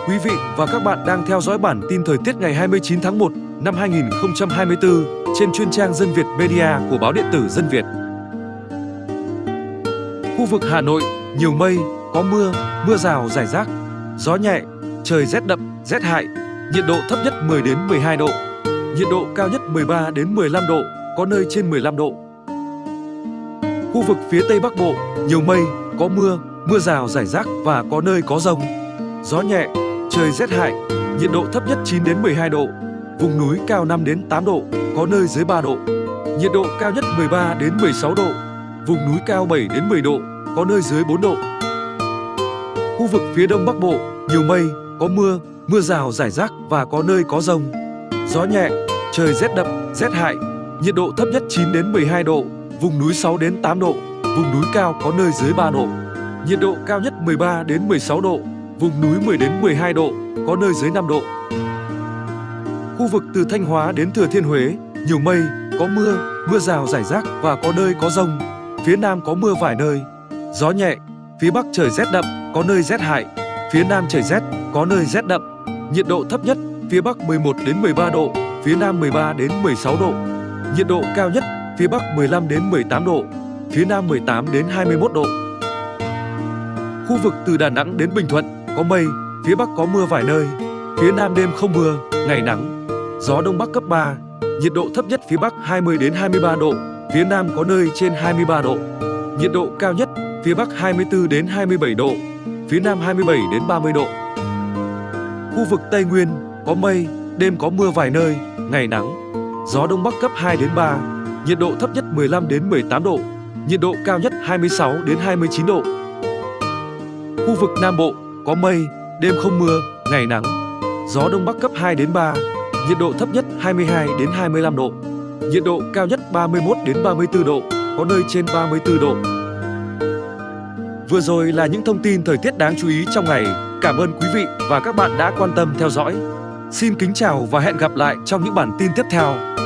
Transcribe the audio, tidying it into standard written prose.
Quý vị và các bạn đang theo dõi bản tin thời tiết ngày 29 tháng 1 năm 2024 trên chuyên trang Dân Việt Media của báo điện tử Dân Việt. Khu vực Hà Nội, nhiều mây, có mưa, mưa rào rải rác, gió nhẹ, trời rét đậm, rét hại, nhiệt độ thấp nhất 10 đến 12 độ, nhiệt độ cao nhất 13 đến 15 độ, có nơi trên 15 độ. Khu vực phía Tây Bắc Bộ, nhiều mây, có mưa, mưa rào rải rác và có nơi có dông. Gió nhẹ, trời rét hại, nhiệt độ thấp nhất 9 đến 12 độ, vùng núi cao 5 đến 8 độ, có nơi dưới 3 độ. Nhiệt độ cao nhất 13 đến 16 độ, vùng núi cao 7 đến 10 độ, có nơi dưới 4 độ. Khu vực phía Đông Bắc Bộ, nhiều mây, có mưa, mưa rào rải rác và có nơi có dông. Gió nhẹ, trời rét đậm, rét hại, nhiệt độ thấp nhất 9 đến 12 độ, vùng núi 6 đến 8 độ, vùng núi cao có nơi dưới 3 độ. Nhiệt độ cao nhất 13 đến 16 độ, vùng núi 10 đến 12 độ, có nơi dưới 5 độ. Khu vực từ Thanh Hóa đến Thừa Thiên Huế, nhiều mây, có mưa, mưa rào rải rác và có nơi có dông. Phía Nam có mưa vài nơi. Gió nhẹ, phía Bắc trời rét đậm, có nơi rét hại. Phía Nam trời rét, có nơi rét đậm. Nhiệt độ thấp nhất, phía Bắc 11 đến 13 độ, phía Nam 13 đến 16 độ. Nhiệt độ cao nhất, phía Bắc 15 đến 18 độ, phía Nam 18 đến 21 độ. Khu vực từ Đà Nẵng đến Bình Thuận, có mây, phía Bắc có mưa vài nơi, phía Nam đêm không mưa, ngày nắng. Gió Đông Bắc cấp 3, nhiệt độ thấp nhất phía Bắc 20 đến 23 độ, phía Nam có nơi trên 23 độ. Nhiệt độ cao nhất, phía Bắc 24 đến 27 độ, phía Nam 27 đến 30 độ. Khu vực Tây Nguyên, có mây, đêm có mưa vài nơi, ngày nắng. Gió Đông Bắc cấp 2 đến 3, nhiệt độ thấp nhất 15 đến 18 độ, nhiệt độ cao nhất 26 đến 29 độ. Khu vực Nam Bộ, có mây, đêm không mưa, ngày nắng. Gió Đông Bắc cấp 2 đến 3, nhiệt độ thấp nhất 22 đến 25 độ, nhiệt độ cao nhất 31 đến 34 độ, có nơi trên 34 độ. Vừa rồi là những thông tin thời tiết đáng chú ý trong ngày. Cảm ơn quý vị và các bạn đã quan tâm theo dõi. Xin kính chào và hẹn gặp lại trong những bản tin tiếp theo.